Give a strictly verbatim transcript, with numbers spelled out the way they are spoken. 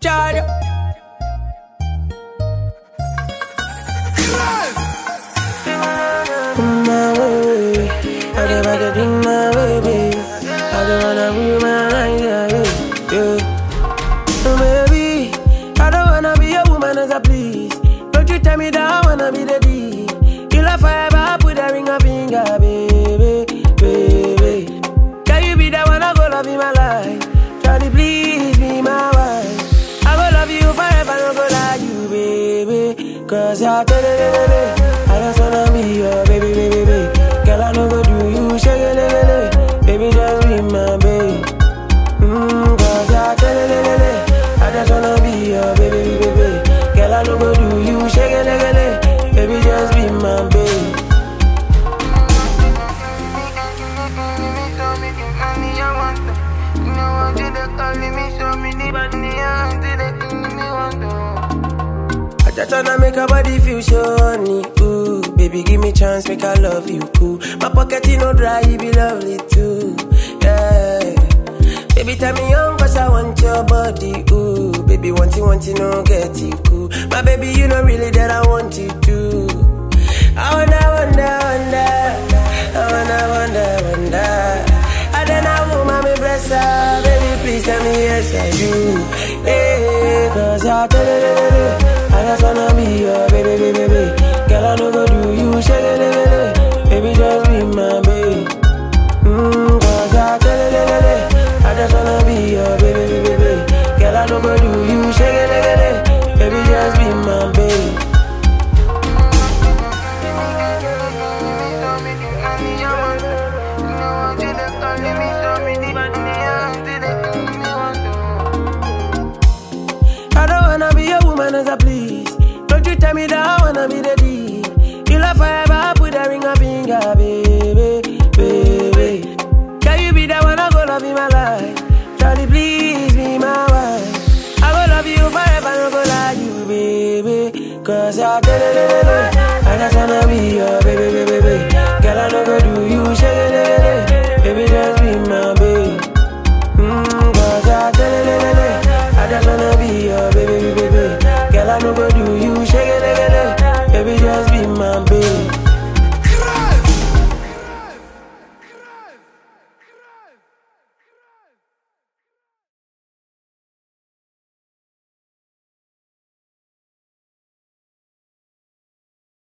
charge. My baby, I just wanna be my baby. I just wanna be my yeah, yeah, yeah. So baby, I don't wanna be a woman as a please. Don't you tell me that I wanna be the D. You love forever, put a ring on finger, baby, baby. Can you be the one I go love in my life? Try to please me, my wife. I go love you forever, I go love you, baby. Cause I tell you, I just wanna be your baby, baby, baby. Girl, I know go do you, shake it, it, it. Baby, just be my baby. Mmm, cause I tell you, I just wanna be your baby, baby, baby. Girl, I know go do you, shake it, it, it. Baby, just be my baby. I just wanna make her body feel so honey, ooh. Baby, give me chance, make I love you, cool. My pocket, you know, dry, you be lovely too, yeah. Baby, tell me young, cause I want your body, ooh. Baby, want you, want you, no, get you, cool. My baby, you know really that I want you too. I wonder, wonder, wonder. I wanna, wonder, wonder. I don't know, mommy, bless her. Baby, please tell me yes, I do, yeah. Cause I tell you, I just wanna be your baby, baby, baby. Girl, I know go do you, shake it,